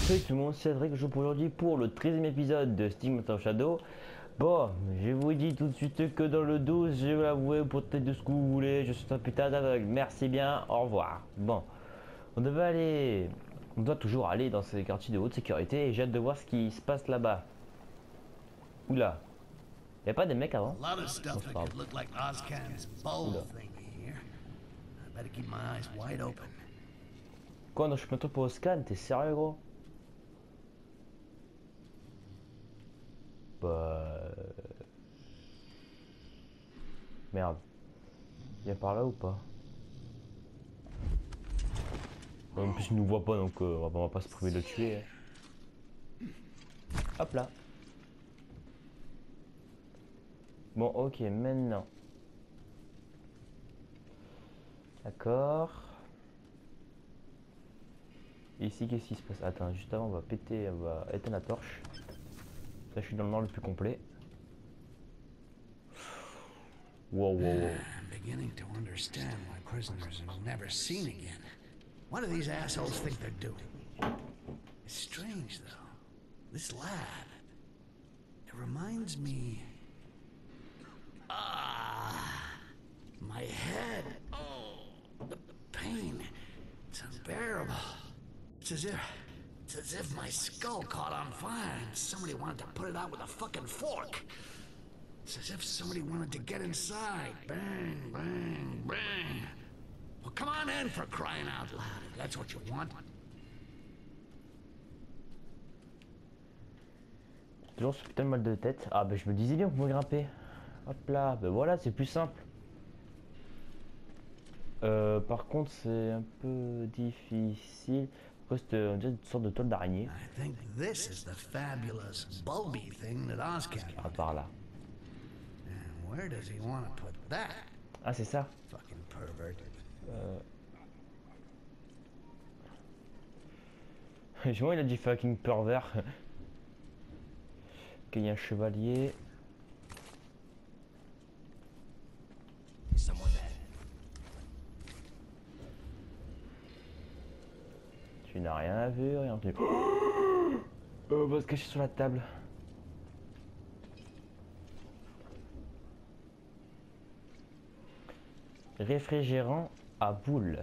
Salut tout le monde, c'est Cédric, je joue pour aujourd'hui pour le 13e épisode de Stigmata of Shadow. Bon, je vous dis tout de suite que dans le 12, je vais l'avouer pour tête de ce que vous voulez, je suis un putain d'aveugle, merci bien, au revoir. Bon, on doit toujours aller dans ces quartiers de haute sécurité et j'ai hâte de voir ce qui se passe là-bas. Oula, y'a pas des mecs avant? A lot of stuff Bon, that c'est pas could grave. look like Ozcan's bowl Oula. thingy here. I better keep my eyes wide open. Quoi, non, je suis bientôt pour le scan, t'es sérieux gros? Bah... Merde. Viens par là ou pas? En plus il nous voit pas donc on va pas se priver de le tuer. Hop là. Bon ok maintenant. D'accord. Ici qu'est-ce qui se passe? Attends juste avant on va péter, on va éteindre la torche. Ça je suis dans le noir le plus complet. Wow wow wow. I'm beginning to understand why prisoners are never seen again. What do these assholes think they're doing? It's strange though. This lab. It reminds me. My head. Oh, the pain. It's unbearable. It's as if my skull caught on fire and somebody wanted to put it out with a fucking fork. It's as if somebody wanted to get inside. Bang, bang, bang. Well, come on in for crying out loud, if that's what you want. Toujours ce putain de mal de tête. Ah bah je me disais bien qu'on pouvait grimper. Hop là, bah voilà c'est plus simple. Par contre c'est un peu difficile. Pourquoi c'est une sorte de toile d'araignée? I think this is the fabulous bulby thing that Ozcan Ah wanted. par là. And where does he want to put that? Ah c'est ça. Fucking pervert. Je vois il a dit fucking pervers. Ok il y a un chevalier. Tu n'as rien vu, rien entendu. On va se cacher sur la table. Réfrigérant à boule.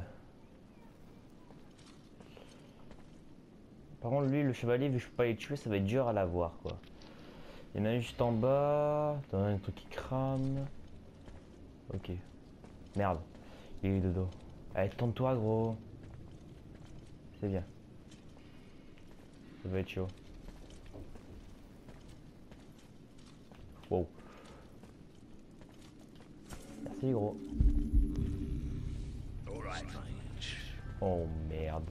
Par contre lui le chevalier vu que je peux pas les tuer ça va être dur à l'avoir quoi. Il y en a un juste en bas. T'en as un truc qui crame. Ok. Merde. Il est dodo. Allez tente-toi gros. C'est bien. Ça va être chaud. Wow. Merci gros. Oh merde.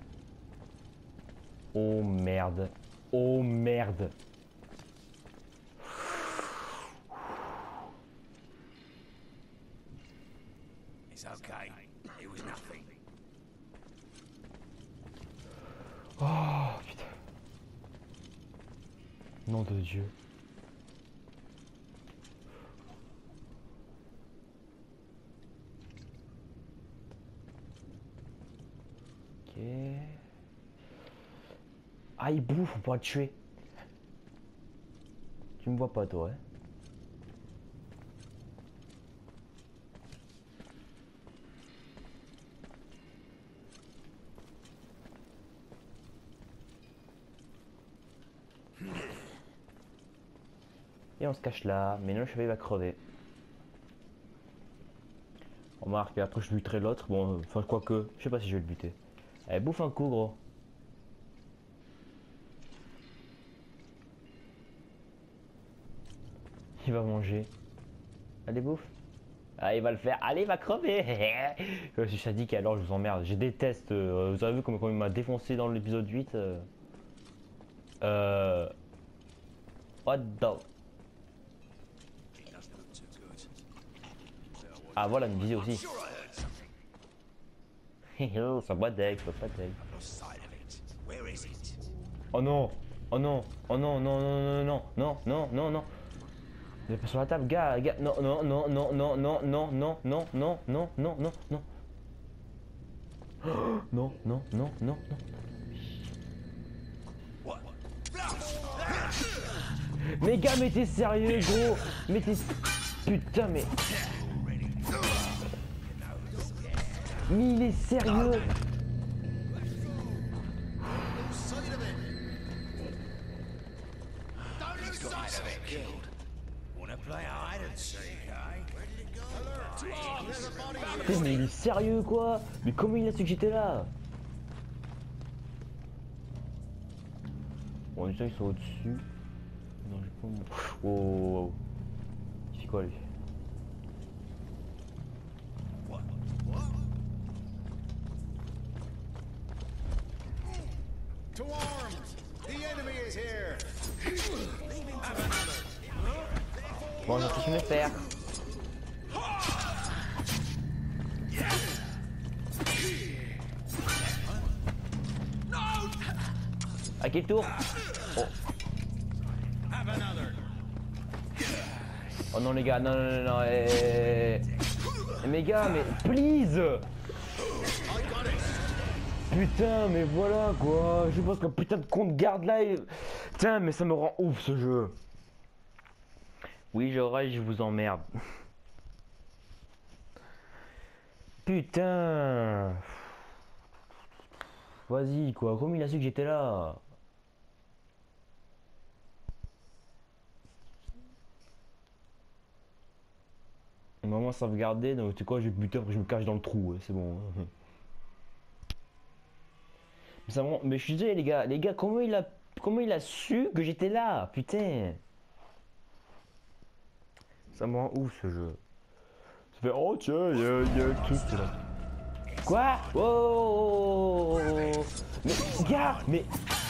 Oh merde. Oh merde. It's okay. It was nothing. Oh putain. Nom de Dieu. Ok. Ah il bouffe, on pourra le tuer. Tu me vois pas toi hein? Et on se cache là, mais non le chevalier va crever. Remarque, après je buterai l'autre, bon, enfin quoi que, je sais pas si je vais le buter. Allez, bouffe un coup gros. Il va manger. Allez bouffe. Ah il va le faire, allez il va crever. Je suis sadique alors je vous emmerde, je déteste, vous avez vu comment il m'a défoncé dans l'épisode 8. What the... Ah voilà une visée aussi. Ça boit d'aigle, ça boit d'aigle. Oh non. Oh non. Oh non, non, non, non, non, non, non, non. Vous êtes pas sur la table, gars, gars. Non, non, non, non, non, non, non, non, non, non, non, non, non, non. Non, non, non, non, non. Mais gars, mais t'es sérieux, gros? Mais t'es... Putain, mais... Mais il est sérieux? Putain, mais il est sérieux, quoi? Mais comment il a su que j'étais là? Bon, déjà, ils sont au-dessus. Non, j'ai pas mon... Oh, oh, oh. Il fait quoi, lui? To arms! The enemy is here! Bon, j'ai tous mes faire. À quel tour? Oh. Oh non les gars, non non non non, mes gars, mais please. Putain, mais voilà quoi. Je pense qu'un putain de compte garde là. Tiens, mais ça me rend ouf ce jeu. Oui, je vous emmerde. Putain. Vas-y quoi, comment il a su que j'étais là? Maman sauvegarder, donc tu sais quoi, je vais buter après je me cache dans le trou, ouais, c'est bon. Mais, mais je suis désolé les gars, comment il a su que j'étais là? Putain. Ça me rend ouf ce jeu. Ça fait oh tiens, il y a un truc là. Quoi? Oh, mais gars, mais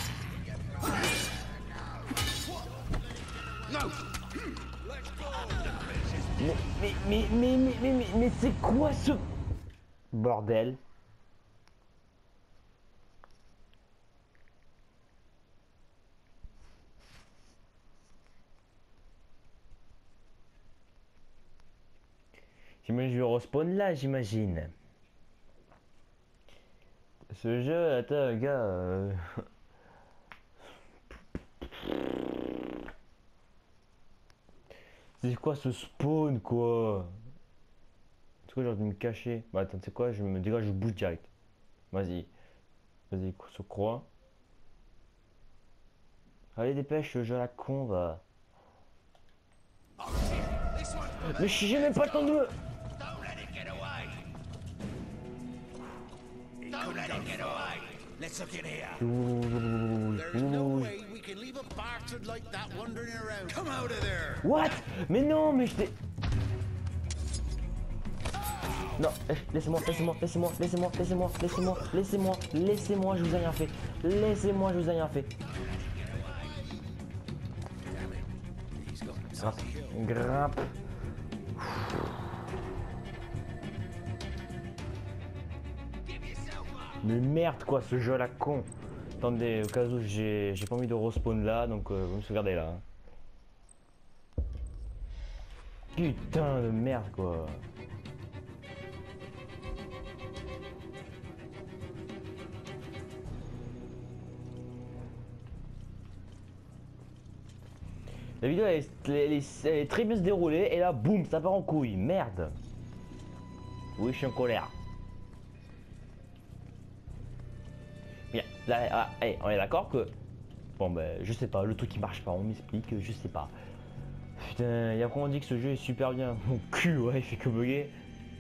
mais c'est quoi ce bordel? J'imagine je vais respawn là, j'imagine. Ce jeu, attends, gars. C'est quoi ce spawn, quoi? C'est quoi, j'ai envie de me cacher? Bah, attends, c'est quoi? Je me dégage, je bouge direct. Vas-y. Vas-y, se croit. Allez, dépêche, le jeu à la con, va. Mais j'ai même pas le temps de me... Let's look in here. There's no way we can leave a bastard like that wandering around. Come out of there! What? Mais non, mais je t'ai... Non, laissez-moi, je vous ai rien fait. Laissez-moi, je vous ai rien fait. Grimpe, grimpe. Mais merde quoi, ce jeu à la con. Attendez, au cas où j'ai pas envie de respawn là, donc vous me sauvegardez là. Putain de merde quoi. La vidéo elle est très bien se dérouler et là boum ça part en couille, merde. Oui je suis en colère. Bien, là ah, hey, on est d'accord que... Bon ben je sais pas, le truc qui marche pas, on m'explique, je sais pas. Putain, et après on dit que ce jeu est super bien. Mon cul ouais il fait que bugger.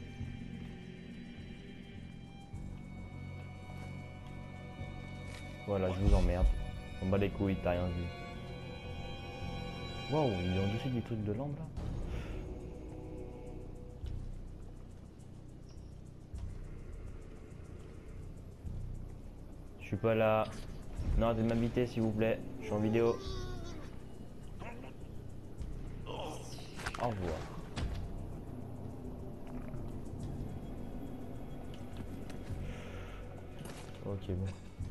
Voilà je vous emmerde. On bat les couilles, t'as rien vu. Waouh, il est en dessous des trucs de lampe là. Je suis pas là. Non, arrêtez de m'habiter s'il vous plaît. Je suis en vidéo. Au revoir. Ok bon.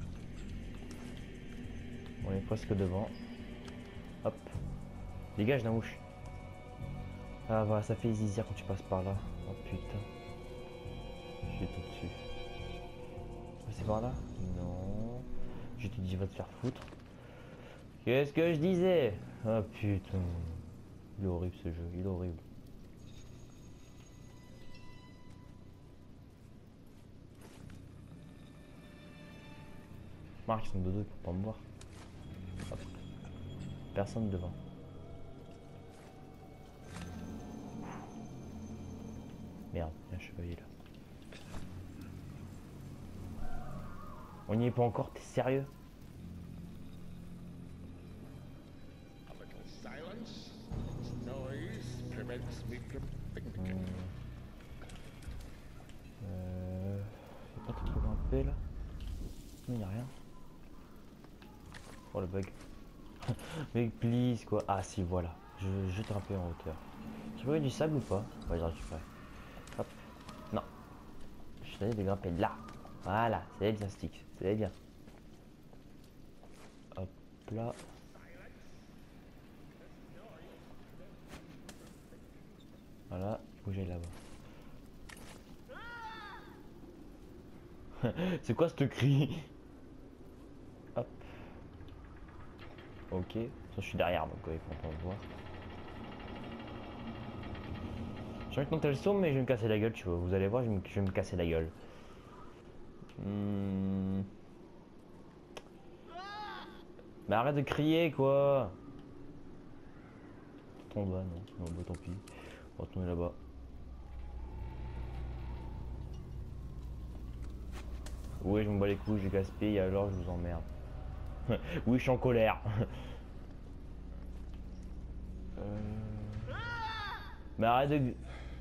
On est presque devant. Hop. Dégage la mouche. Ah voilà, ça fait zizir quand tu passes par là. Oh putain. Je suis tout dessus. C'est par là? Non. Je te dis va te faire foutre. Qu'est-ce que je disais? Ah putain. Il est horrible ce jeu, il est horrible. Marc, ils sont de dos pour pas me voir. Hop. Personne devant. Merde, il y a un chevalier là. On n'y est pas encore, t'es sérieux? Y'a pas trop grimper là? Non, y'a rien. Oh le bug. Mais please quoi. Ah si, voilà. Je veux juste grimper en hauteur. Tu veux du sable ou pas? Ouais, je récupère. Hop. Non. Je t'ai dit de grimper là. Voilà, c'est bien stick. C'est bien. Hop là. Voilà, bouger là-bas. C'est quoi ce cri? Hop. Ok. Ça, je suis derrière donc il faut pas me voir. J'ai envie de monter le saut mais je vais me casser la gueule, tu vois. Vous allez voir, je vais me casser la gueule. Mais arrête de crier quoi. Ton doigt non. Non bah tant pis. On va retourner là-bas. Oui, je me bats les couilles, je gaspille, alors je vous emmerde. Oui, je suis en colère. Mais arrête de...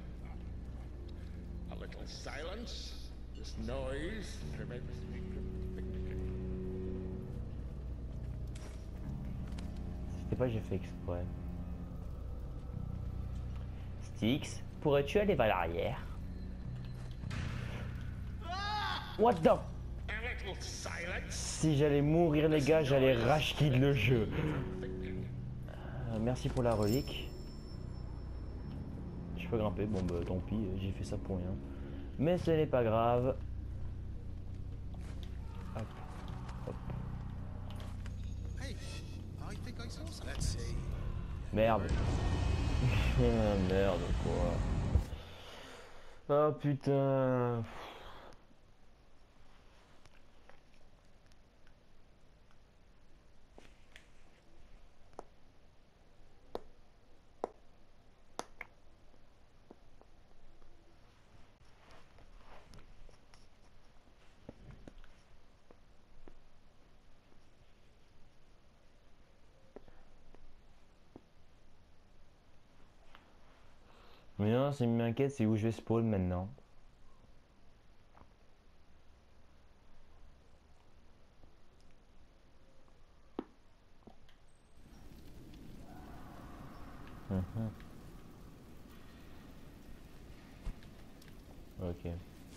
C'était pas j'ai fait exprès. Styx, pourrais-tu aller vers l'arrière? What the... Si j'allais mourir les gars, j'allais rage quitte le jeu. Merci pour la relique. Je peux grimper, bon bah tant pis, j'ai fait ça pour rien. Mais ce n'est pas grave. Hop, hop. Merde. Merde quoi. Oh putain. Mais non, ce qui m'inquiète, c'est où je vais spawn maintenant. Ok.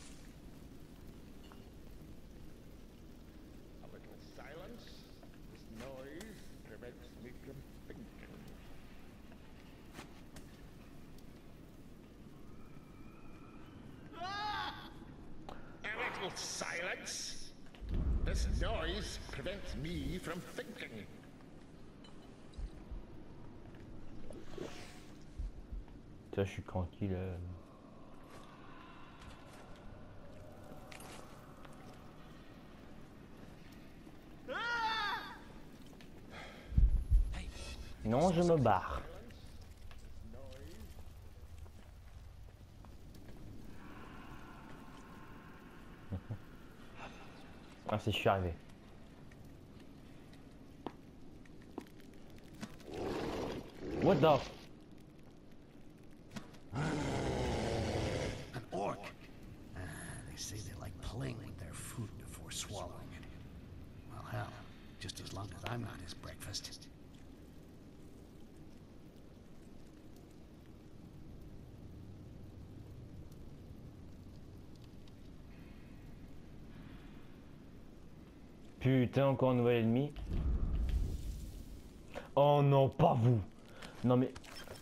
Silence. This noise prevents me from thinking. Toi, je suis tranquille. Non, je me barre. Ah, si je suis arrivé. What the? An orc. They say they like playing with their food before swallowing it. Well, hell, just as long as I'm not his breakfast. Putain, encore un nouvel ennemi. Oh non, pas vous. Non mais...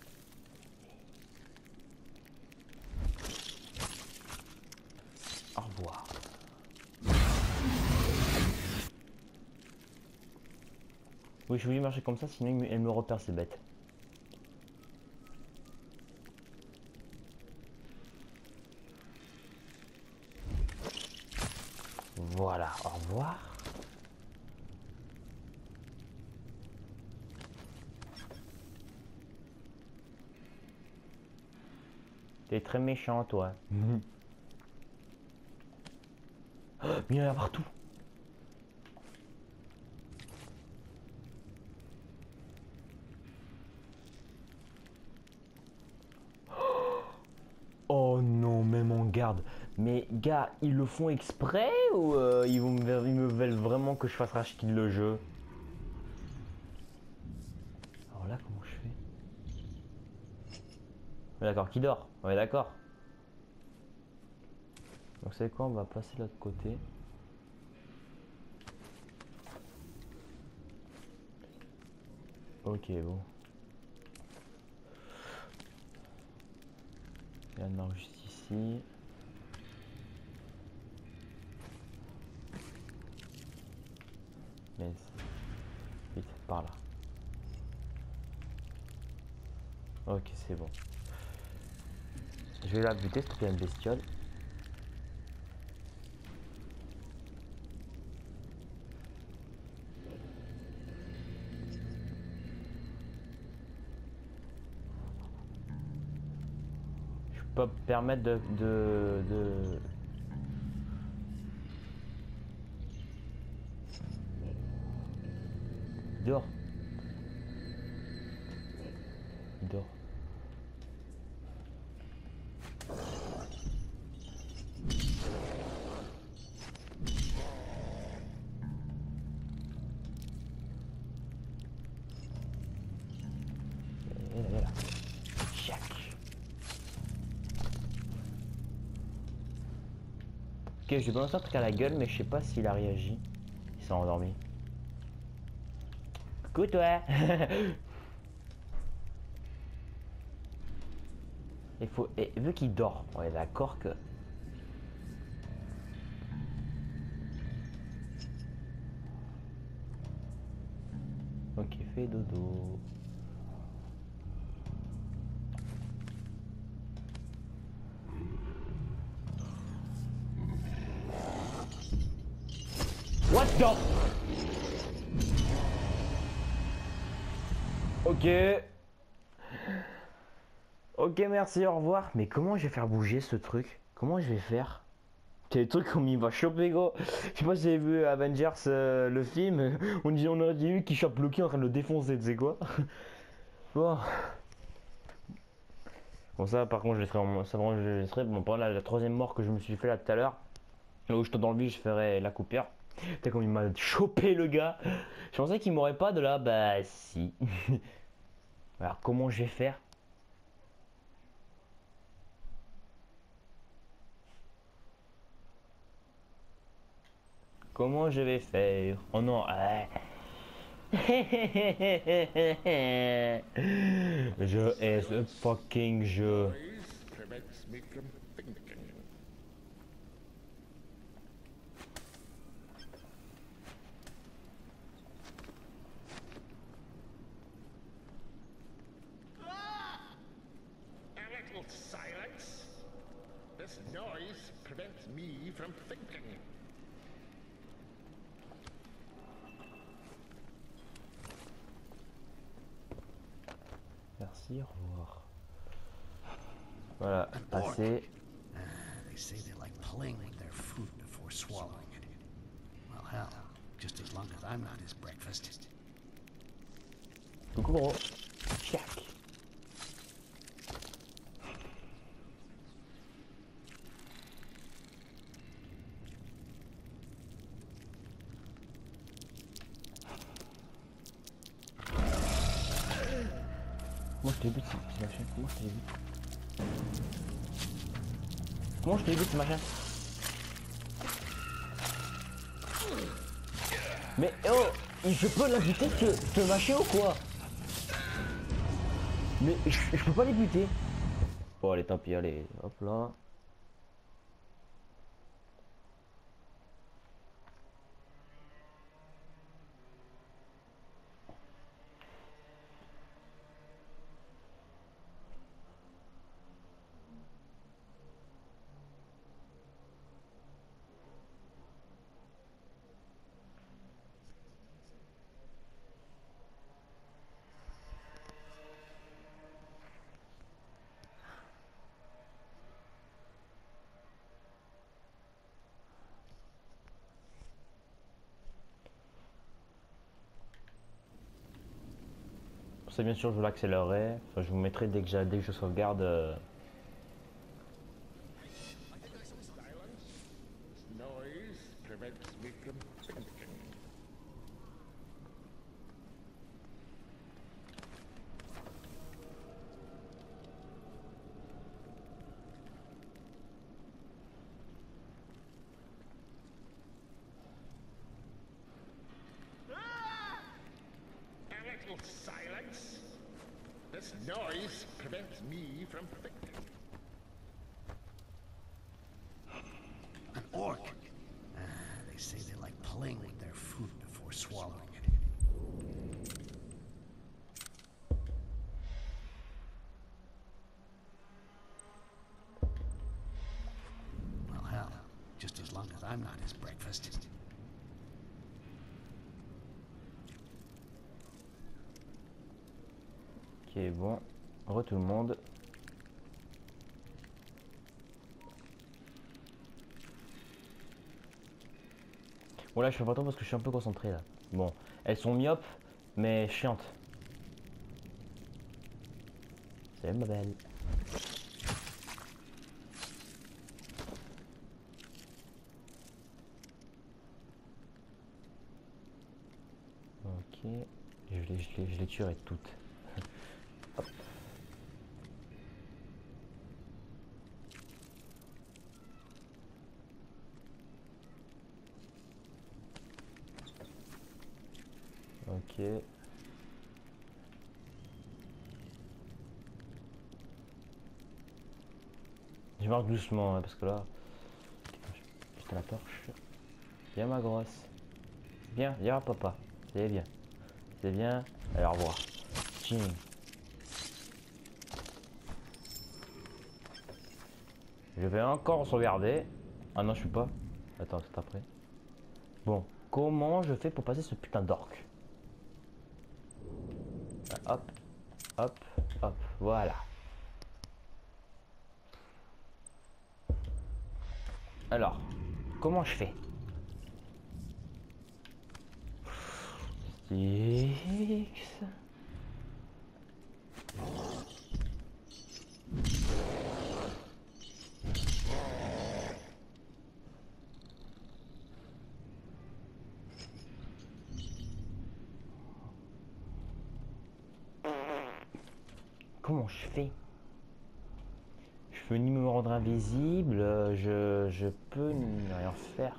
Au revoir. Oui, suis obligé de marcher comme ça, sinon elle me repère, c'est bête. Voilà, au revoir. T'es très méchant, toi. Oh, mais il y en a partout. Oh non, même en garde. Mais gars, ils le font exprès ou ils me veulent vraiment que je fasse rage kill le jeu? Alors là, comment je fais? D'accord, qui dort? Ouais, d'accord. Donc c'est quoi? On va passer de l'autre côté. Ok, bon. Il y en a juste ici. Mais vite, par là. Ok, c'est bon. Je vais la buter, c'était une bestiole. Je peux pas me permettre de... Il dort. Il dort. Et là. Chac. Ok, j'ai balancé un truc à la gueule, mais je sais pas s'il a réagi. Il s'est endormi. Coucou toi. Il faut... Et vu qu'il dort, on est d'accord que... Ok, fais dodo. What the... Ok. Ok, merci, au revoir. Mais comment je vais faire bouger ce truc? Comment je vais faire? C'est des trucs comme il va choper, gros. Je sais pas si vous avez vu Avengers, le film. On aurait dit lui qui chope Loki en train de le défoncer, tu sais quoi? Bon. Bon, ça, par contre, je laisserai. Ça, vraiment, je laisserai. Bon, par là, la troisième mort que je me suis fait là tout à l'heure, là où je tombe dans le vide, je ferai la coupure. T'as comme il m'a chopé le gars. Je pensais qu'il m'aurait pas de là. Bah, si. Alors, comment je vais faire? Comment je vais faire? Oh non, je hais ce fucking jeu. Prevents me from thinking. A little silence. This noise prevents me from thinking. Merci, au revoir. Voilà, assez. They say they like playing with their food before swallowing it. Well, hell, just as long as I'm not his breakfast. Coucou gros. Check. Comment je débute ce machin? Comment je débute? Comment je débute ce machin? Mais oh, je peux l'inviter ce machin ou quoi? Mais je peux pas les buter. Bon allez tant pis, allez, hop là. Pour ça, bien sûr, je l'accélérerai. Enfin, je vous mettrai dès que je sauvegarde. Noise prevents me from thinking. A little silence. This noise prevents me from thinking. An orc. They say they like playing with their food before swallowing it. Well, hell, just as long as I'm not his breakfast. Ok, bon. Re tout le monde. Bon là je fais pas trop parce que je suis un peu concentré là. Bon, elles sont myopes mais chiantes. Salut ma belle. Ok, je les tuerai toutes. Hop. Ok. Je marche doucement hein, parce que là... Putain la torche. Viens ma grosse. Viens papa. C'est bien. C'est bien. Allez au revoir. Ching. Je vais encore sauvegarder. Ah non je suis pas. Attends c'est après. Bon. Comment je fais pour passer ce putain d'orc? Hop. Hop. Hop. Voilà. Alors, comment je fais? X. Comment je fais? Je peux ni me rendre invisible, je peux ni rien faire.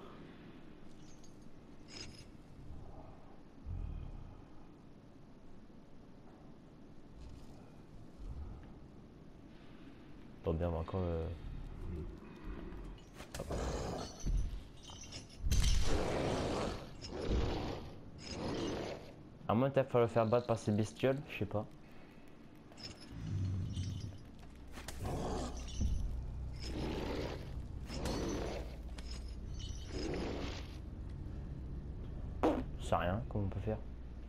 Attends bien, encore. Hop. À moins qu'il faille le faire battre par ces bestioles, je sais pas. Je sais rien, comment on peut faire.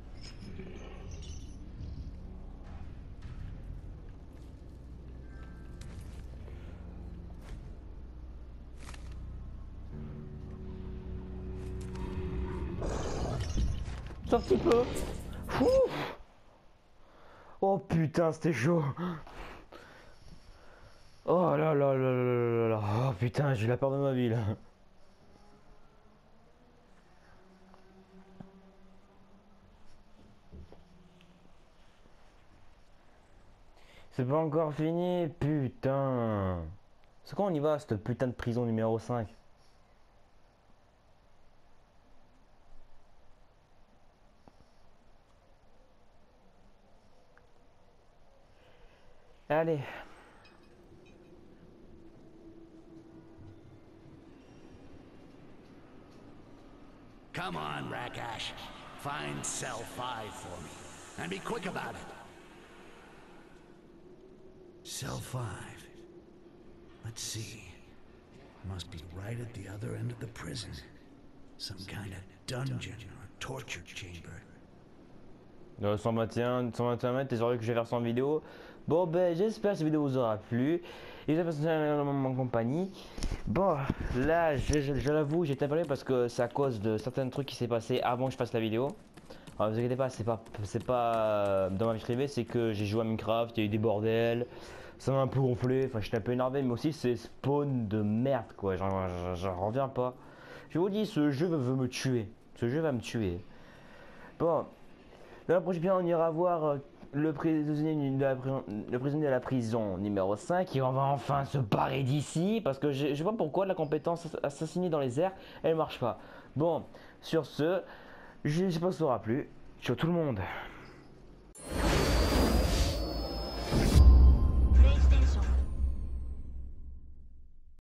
Un petit peu. Ouf. Oh putain, c'était chaud. Oh là là là là là là. Oh putain, j'ai eu la peur de ma vie là. C'est pas encore fini, putain. C'est quand on y va, cette putain de prison numéro 5? Allez. Come on, Rakash. Find cell 5 for me. And be quick about it. Cell 5. Let's see. Must be right at the other end of the prison. Some kind of dungeon or torture chamber. 121 mètres, t'es sûr que je vais faire 100 vidéos. Bon ben j'espère que cette vidéo vous aura plu. Et j'ai passé en compagnie. Bon là je l'avoue j'ai été appelé parce que c'est à cause de certains trucs qui s'est passé avant que je fasse la vidéo. Ah, vous inquiétez pas, c'est pas dans ma vie privée, c'est que j'ai joué à Minecraft, il y a eu des bordels, ça m'a un peu gonflé, enfin j'étais un peu énervé, mais aussi c'est spawn de merde quoi, j'en reviens pas. Je vous dis, ce jeu veut me tuer, ce jeu va me tuer. Bon, dans la prochaine vidéo on ira voir le prisonnier de la prison numéro 5 et on va enfin se barrer d'ici parce que je sais pas pourquoi la compétence assassiner dans les airs elle marche pas. Bon, sur ce, je sais pas si ça aura plu. Ciao tout le monde.